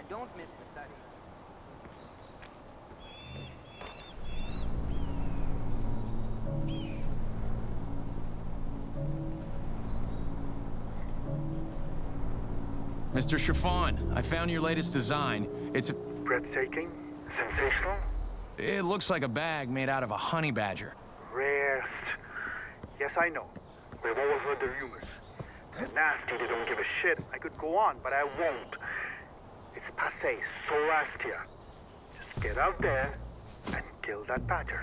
don't miss the study. Mr. Chiffon, I found your latest design. It's a... Breathtaking? Sensational? It looks like a bag made out of a honey badger. Rarest. Yes, I know. We've all heard the rumors. They're nasty, they don't give a shit. I could go on, but I won't. It's passé, so last year. Just get out there and kill that badger.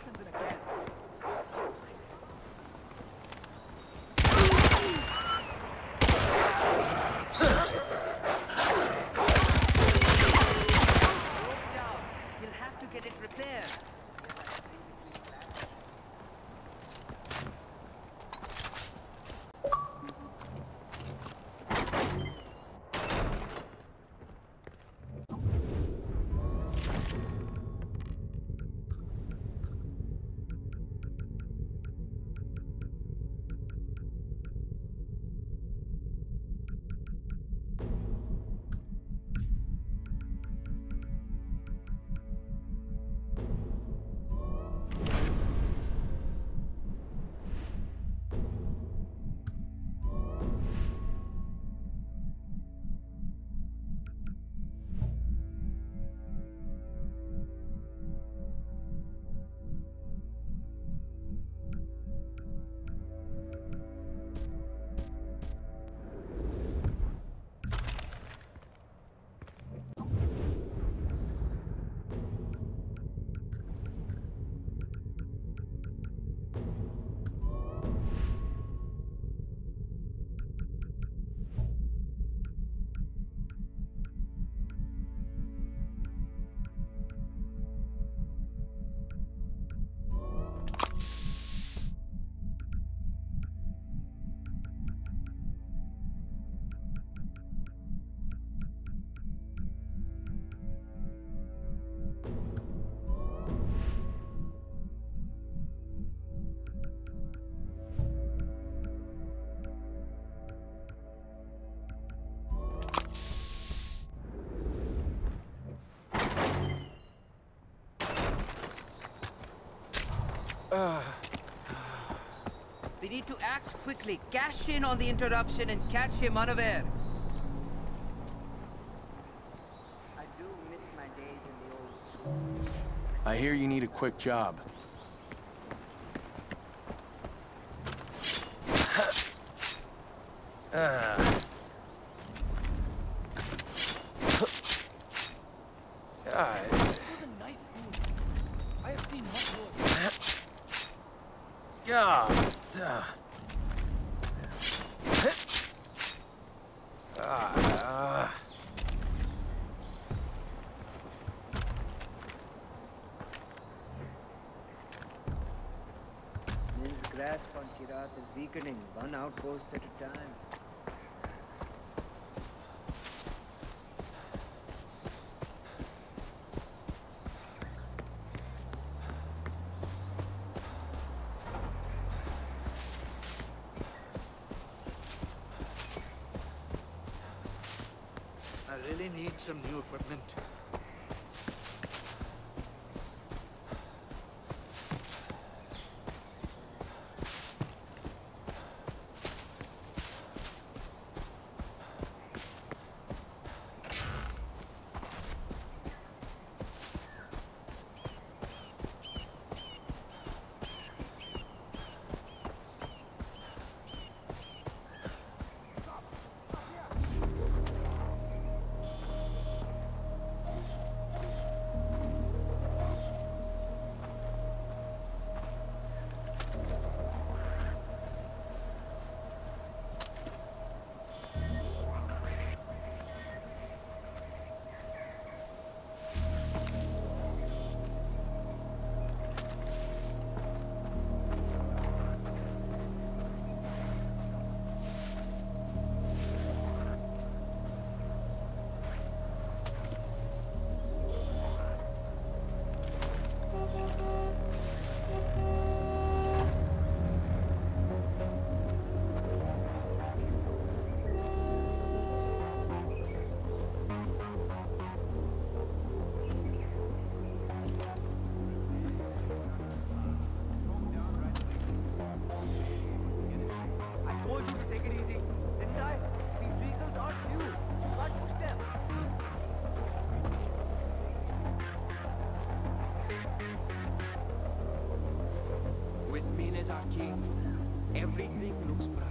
instructions in a can. You'll have to get it repaired. We need to act quickly, cash in on the interruption and catch him unaware. I do miss my days in the old school. I hear you need a quick job. This was a nice school. I have seen much worse. Nil's grasp on Kirat is weakening, one outpost at a time. I really need some new equipment. As our king, everything looks bright.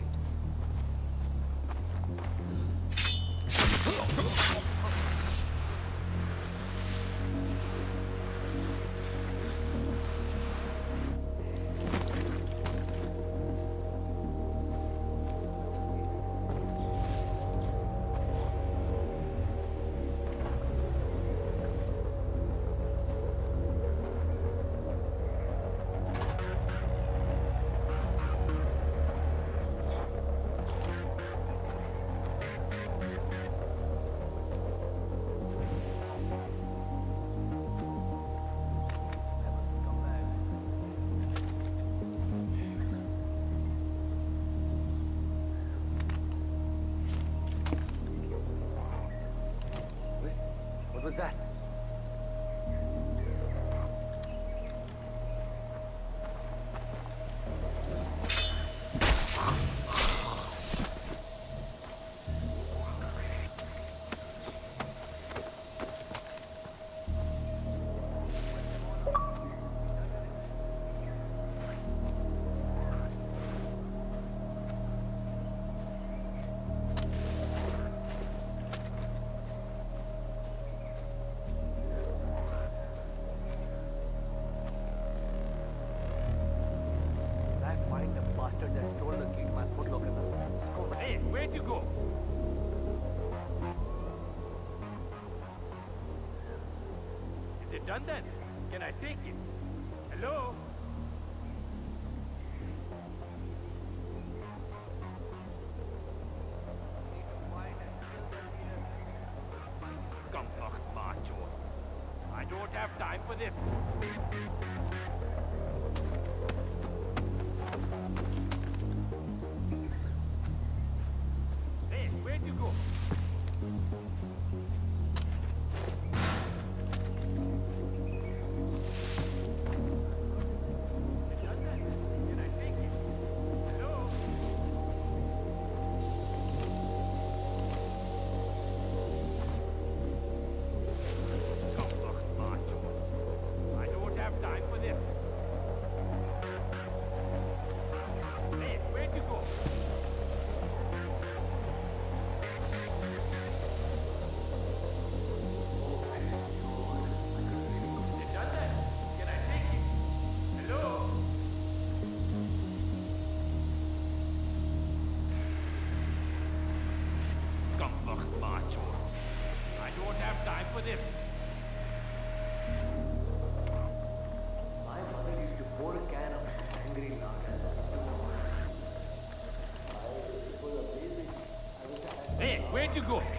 done then? Can I take it? Hello? Comfort, macho. I don't have time for this. Hey, where'd you go? Hey, where'd you go?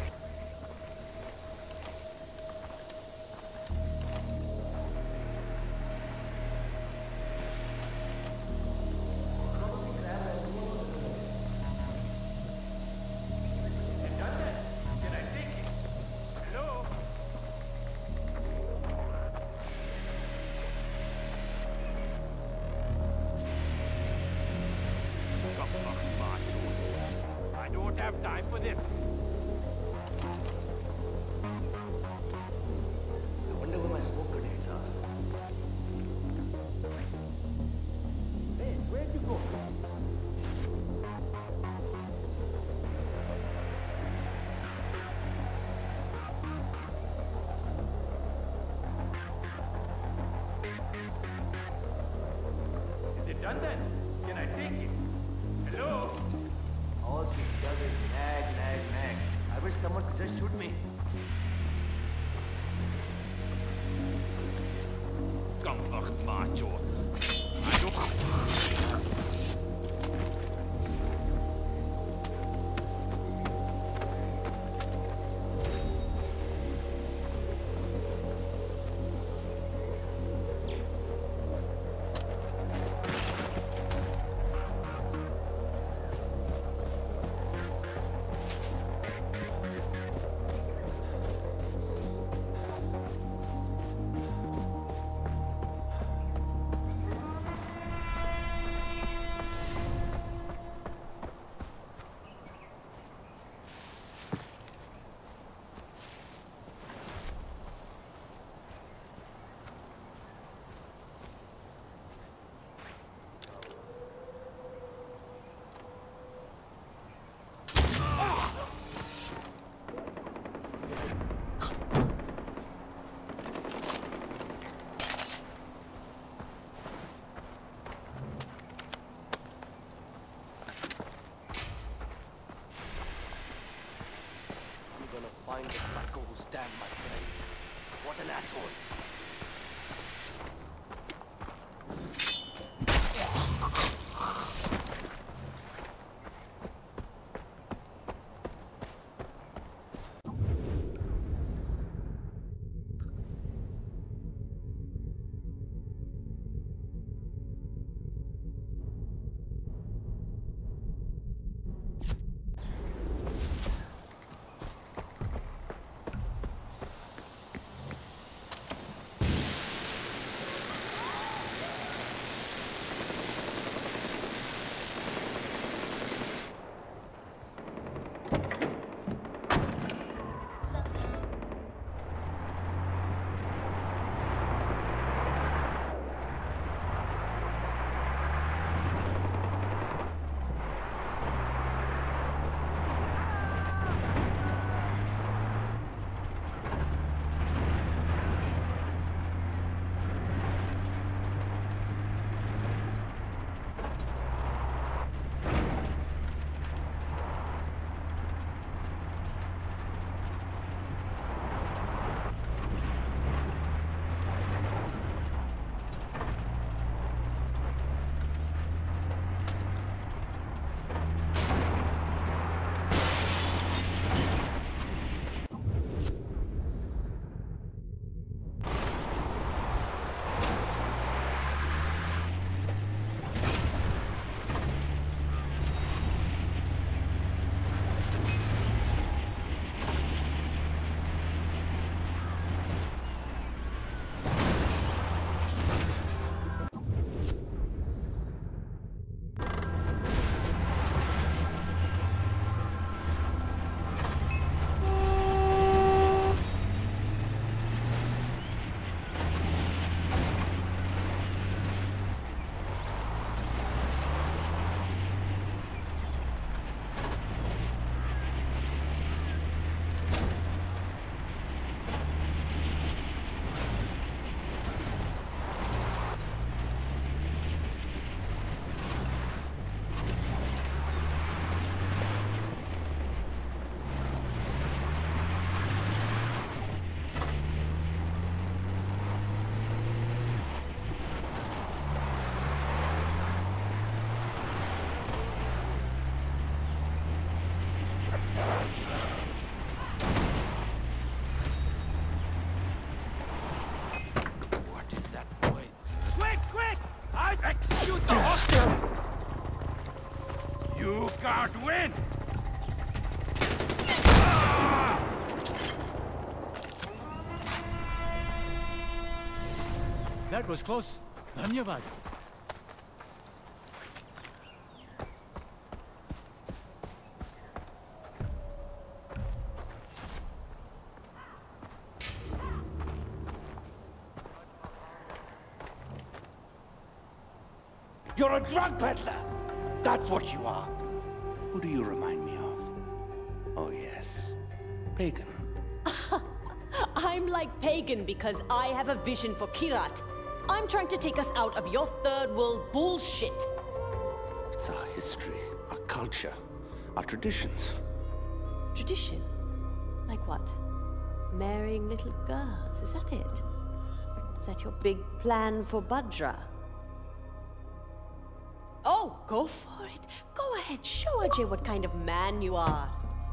Time for this. I wonder where my smoke grenades are. Hey, where'd you go? Is it done then? Can I take it? Hello? All she does is nag, nag, nag. I wish someone could just shoot me. Comfort, macho. Find the psycho who stabbed my friends. What an asshole. Shoot the hostile! You can't win! That was close. Dhanyavad. You're a drug peddler! That's what you are. Who do you remind me of? Oh, yes. Pagan. I'm like Pagan because I have a vision for Kirat. I'm trying to take us out of your third world bullshit. It's our history, our culture, our traditions. Tradition? Like what? Marrying little girls, is that it? Is that your big plan for Bhadra? Oh, go for it. Go ahead, show Ajay what kind of man you are.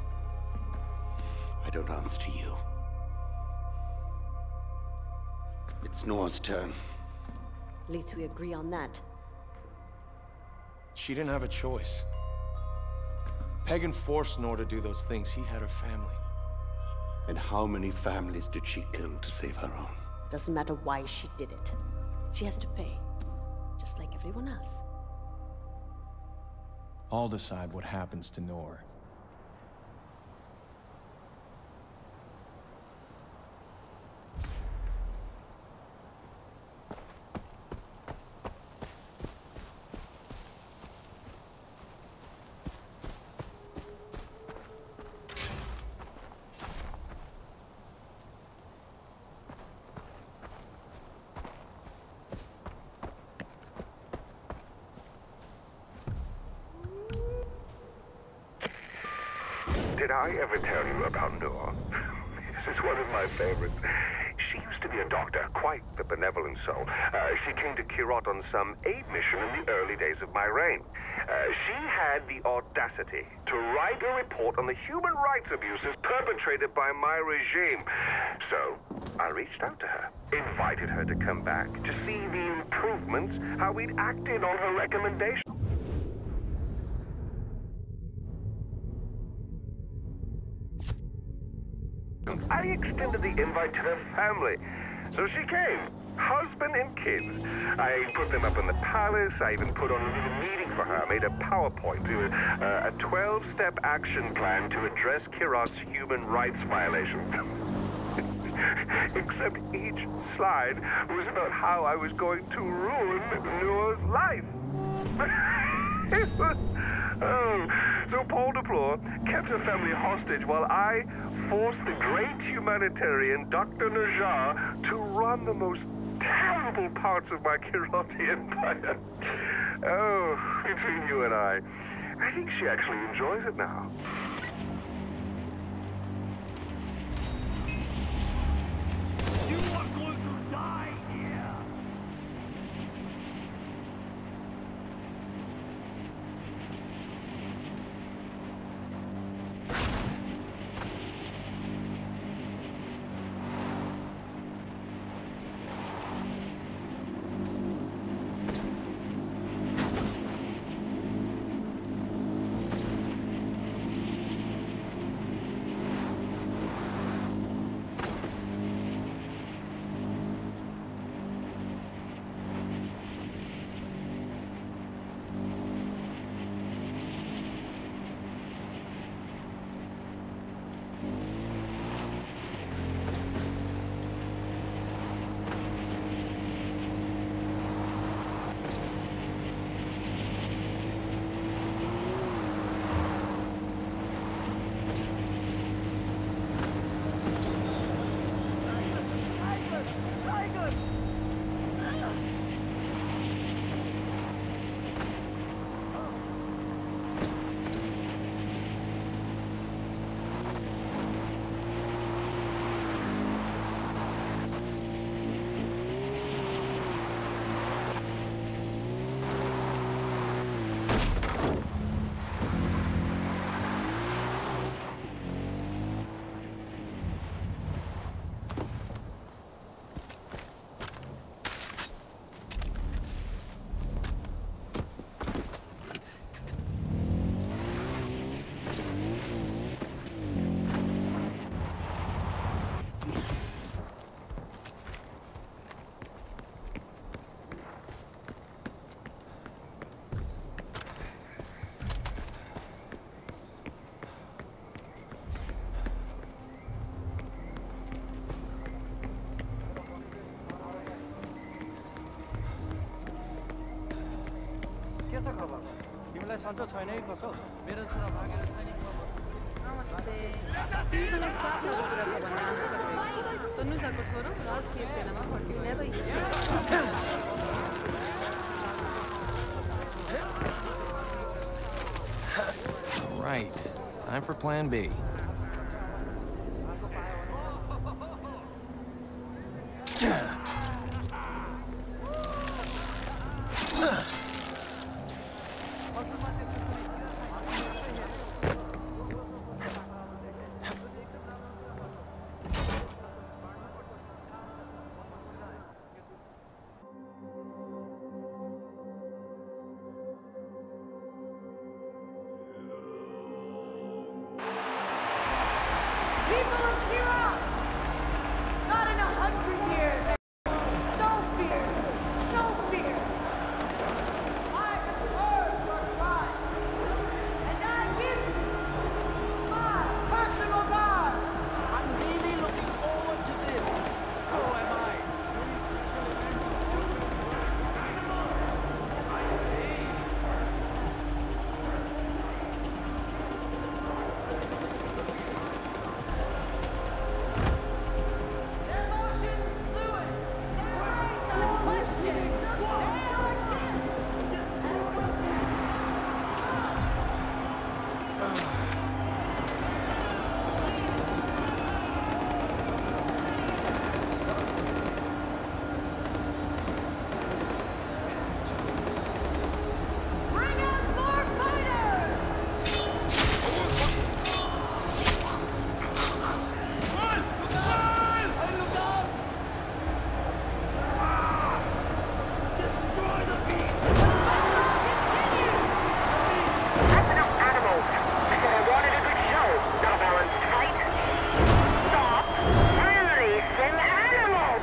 I don't answer to you. It's Noah's turn. At least we agree on that. She didn't have a choice. Pagan forced Noor to do those things. He had her family. And how many families did she kill to save her own? Doesn't matter why she did it. She has to pay. Just like everyone else. I'll decide what happens to Noor. Did I ever tell you about Noor? This is one of my favorites. She used to be a doctor, quite the benevolent soul. She came to Kirat on some aid mission in the early days of my reign. She had the audacity to write a report on the human rights abuses perpetrated by my regime. So, I reached out to her, invited her to come back to see the improvements, how we'd acted on her recommendation. I extended the invite to her family. So she came, husband and kids. I put them up in the palace. I even put on a little meeting for her. I made a PowerPoint, a 12-step action plan to address Kirat's human rights violations. Except each slide was about how I was going to ruin Noor's life. So Paul Deplore kept her family hostage while I forced the great humanitarian Dr. Najjar to run the most terrible parts of my Kirati empire. Oh, between you and I think she actually enjoys it now. You are going to die here! के छ खबर तिमीलाई सन्चो छैन कि कसो मेरो छोरा भागेर छ नि खबर तिमीसँग चाप कुरा छ भन्ने आशा गरेको तनुजाको छोरो राजकीय सेनामा भर्ती Right. Time for Plan B. People of Kira! Not in 100 years! No fear! No fear! I have heard your cry, and I give you my personal guard! I'm really looking forward to this. So am I. Doing special events. Their motion fluid. Their minds unquestioned. They are bring out more fighters! That's enough animals. I said I wanted a good show, not a balanced fight. Stop releasing animals!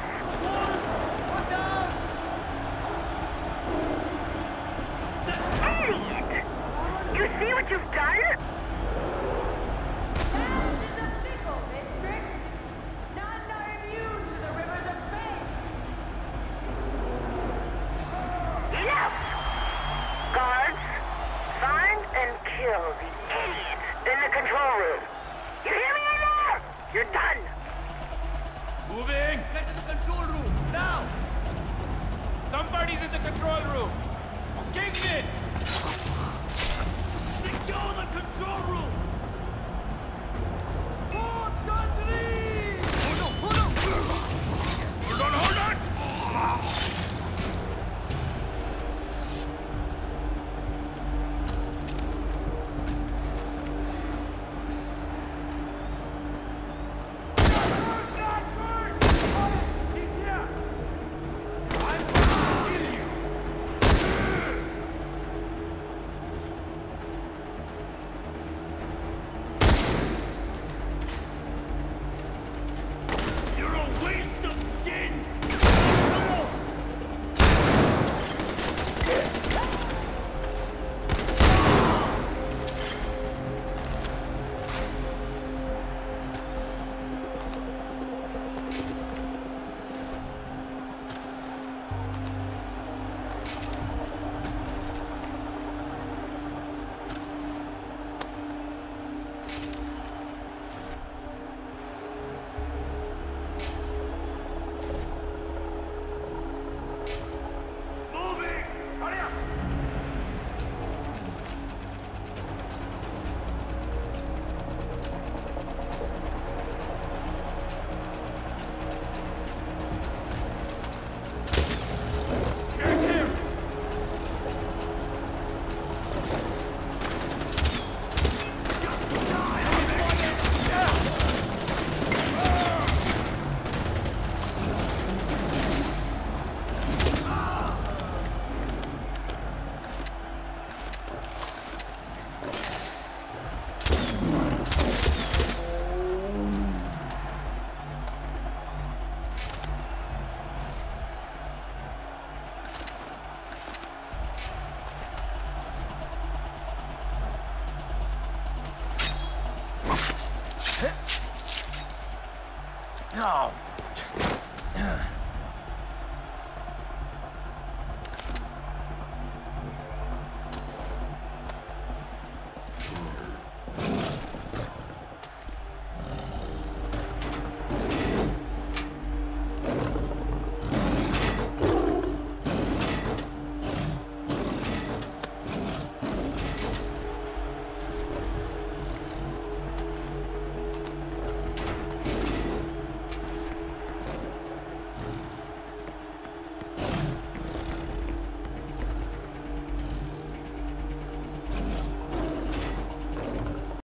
Idiot! You see what you've done? That is a fickle district. None are immune to the rivers of fate. Enough! Guards, find and kill the idiot in the control room. You hear me in there? You're done. Moving! Get to the control room, now! Somebody's in the control room! Kingston! Secure the control room!